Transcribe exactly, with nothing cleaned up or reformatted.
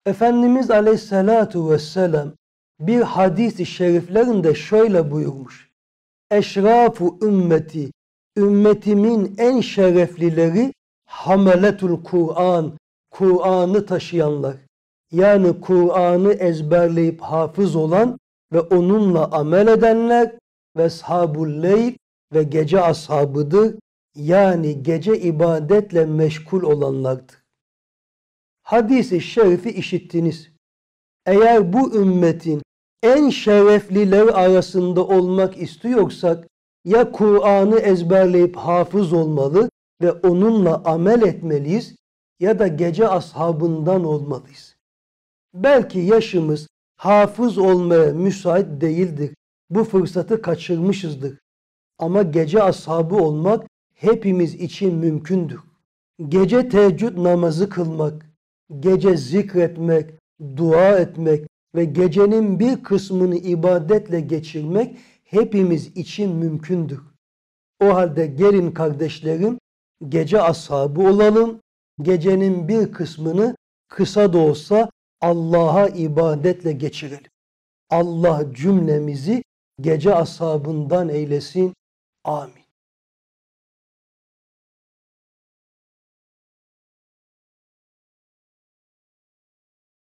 Efendimiz Aleyhisselatu Vesselam bir hadis-i şeriflerinde şöyle buyurmuş. Eşrafu ümmeti, ümmetimin en şereflileri hameletul Kur'an, Kur'an'ı taşıyanlar. Yani Kur'an'ı ezberleyip hafız olan ve onunla amel edenler ve ashabul leyl ve gece ashabıdır. Yani gece ibadetle meşgul olanlardır. Hadis-i şerifi işittiniz. Eğer bu ümmetin en şereflileri arasında olmak istiyorsak ya Kur'an'ı ezberleyip hafız olmalı ve onunla amel etmeliyiz ya da gece ashabından olmalıyız. Belki yaşımız hafız olmaya müsait değildir. Bu fırsatı kaçırmışızdır. Ama gece ashabı olmak hepimiz için mümkündür. Gece teheccüd namazı kılmak, gece zikretmek, dua etmek ve gecenin bir kısmını ibadetle geçirmek hepimiz için mümkündür. O halde gelin kardeşlerim, gece ashabı olalım, gecenin bir kısmını kısa da olsa Allah'a ibadetle geçirelim. Allah cümlemizi gece ashabından eylesin. Amin.